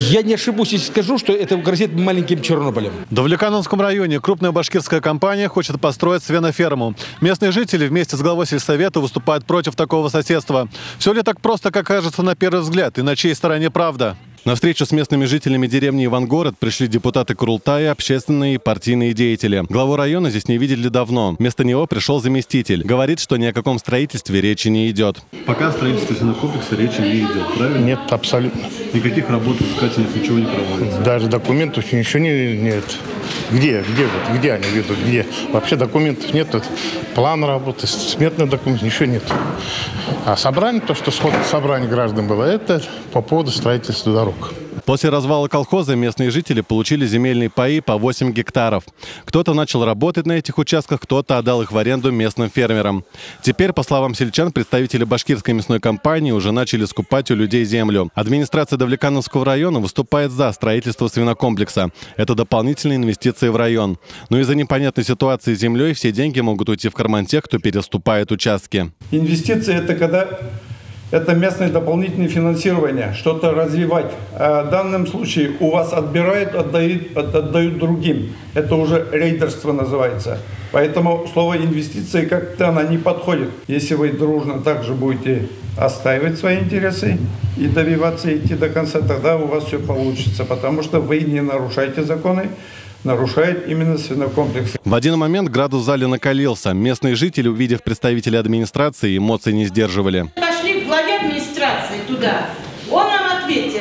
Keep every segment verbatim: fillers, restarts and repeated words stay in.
Я не ошибусь, если скажу, что это грозит маленьким Чернобылем. В Давлекановском районе крупная башкирская компания хочет построить свиноферму. Местные жители вместе с главой сельсовета выступают против такого соседства. Все ли так просто, как кажется на первый взгляд, и на чьей стороне правда? На встречу с местными жителями деревни Ивангород пришли депутаты Курултая, общественные и партийные деятели. Главу района здесь не видели давно. Вместо него пришел заместитель. Говорит, что ни о каком строительстве речи не идет. Пока о строительстве свинокомплекса речи не идет, правильно? Нет, абсолютно. Никаких работ искательных ничего не проводится? Даже документов ничего не, нет. Где? Где, вот, где они ведут? Где? Вообще документов нет. План работы, сметный документ, ничего нет. А собрание, то, что сход собрания граждан было, это по поводу строительства дорог. После развала колхоза местные жители получили земельные паи по восемь гектаров. Кто-то начал работать на этих участках, кто-то отдал их в аренду местным фермерам. Теперь, по словам сельчан, представители башкирской мясной компании уже начали скупать у людей землю. Администрация Давлекановского района выступает за строительство свинокомплекса. Это дополнительные инвестиции в район. Но из-за непонятной ситуации с землей все деньги могут уйти в карман тех, кто переступает участки. Инвестиции – это когда... Это местное дополнительное финансирование, что-то развивать. А в данном случае у вас отбирают, отдают, отдают другим. Это уже рейдерство называется. Поэтому слово инвестиции как-то она не подходит. Если вы дружно также будете отстаивать свои интересы и добиваться идти до конца, тогда у вас все получится. Потому что вы не нарушаете законы, нарушает именно свинокомплекс. В один момент градус в зале накалился. Местные жители, увидев представителей администрации, эмоций не сдерживали. Пошли к главе администрации туда. Он нам ответил: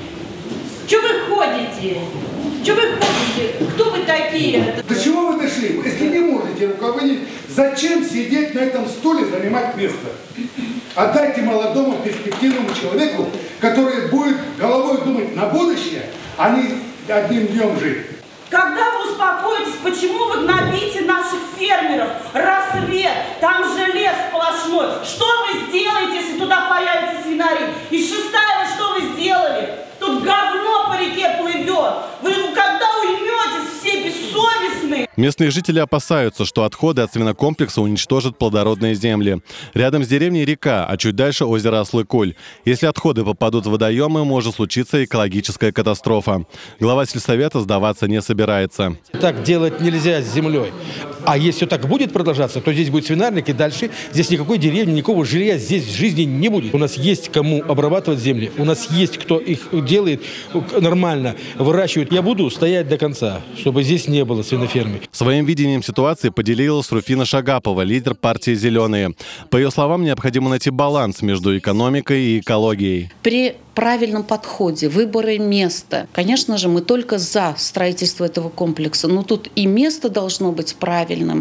что вы ходите? Что вы ходите? Кто вы такие? До чего вы дошли? Если не можете руководить, зачем сидеть на этом стуле, занимать место? Отдайте молодому перспективному человеку, который будет головой думать на будущее, а не одним днем жить. Когда вы успокоитесь, почему вы гнобите наших фермеров? Рассвет, там же лес сплошной. Что вы сделаете, если туда появятся свинари? И шестая, что вы сделали? Тут говно по реке плывет. Вы когда уйметесь, все бессовестные? Местные жители опасаются, что отходы от свинокомплекса уничтожат плодородные земли. Рядом с деревней река, а чуть дальше озеро Аслыкуль. Если отходы попадут в водоемы, может случиться экологическая катастрофа. Глава сельсовета сдаваться не собирается. Так делать нельзя с землей. А если все так будет продолжаться, то здесь будет свинарник, и дальше здесь никакой деревни, никакого жилья здесь в жизни не будет. У нас есть кому обрабатывать земли, у нас есть кто их делает нормально, выращивает. Я буду стоять до конца, чтобы здесь не было свинофермы. Своим видением ситуации поделилась Руфина Шагапова, лидер партии «Зеленые». По ее словам, необходимо найти баланс между экономикой и экологией. При правильном подходе, выборе места, конечно же, мы только за строительство этого комплекса, но тут и место должно быть правильным,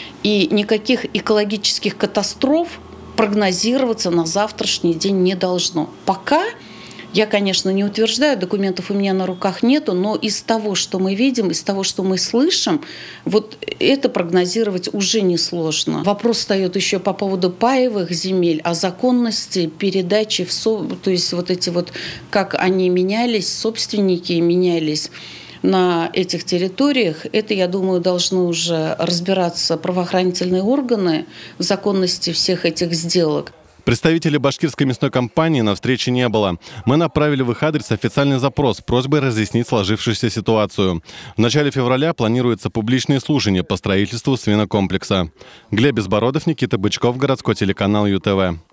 и никаких экологических катастроф прогнозироваться на завтрашний день не должно. Пока я, конечно, не утверждаю, документов у меня на руках нету, но из того, что мы видим, из того, что мы слышим, вот это прогнозировать уже несложно. Вопрос встает еще по поводу паевых земель, о законности передачи, в со... то есть вот эти вот, как они менялись, собственники менялись на этих территориях. Это, я думаю, должны уже разбираться правоохранительные органы в законности всех этих сделок. Представителей башкирской мясной компании на встрече не было. Мы направили в их адрес официальный запрос с просьбой разъяснить сложившуюся ситуацию. В начале февраля планируется публичное слушание по строительству свинокомплекса. Глеб Безбородов, Никита Бычков, городской телеканал ю тэ вэ.